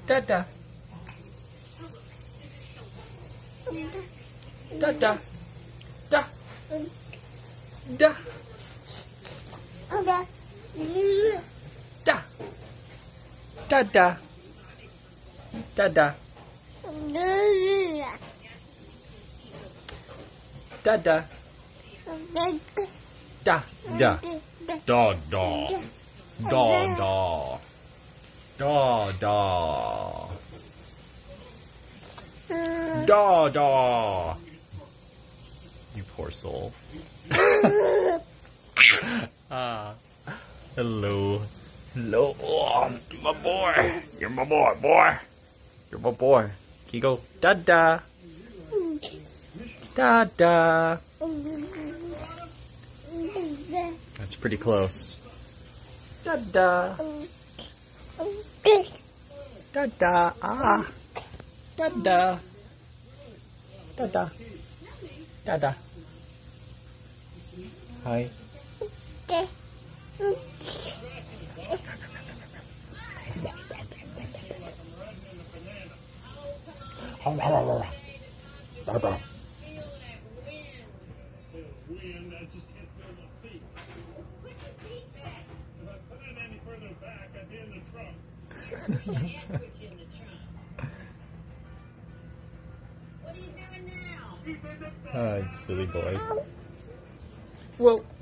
Dada. Dada. Da. Da. Da. Dada. Dada. Dada. Da. Da. Da. Da. Da. Da. Da. Da. Da. Da. You poor soul. Ah. Hello. Hello. Oh, you're my boy. You're my boy, boy. You're my boy. Can you go da-da? Da-da. That's pretty close. Da-da. Da-da. Ah. Da-da. Da-da. Da-da. Hi. Oh, you silly boy. Whoa.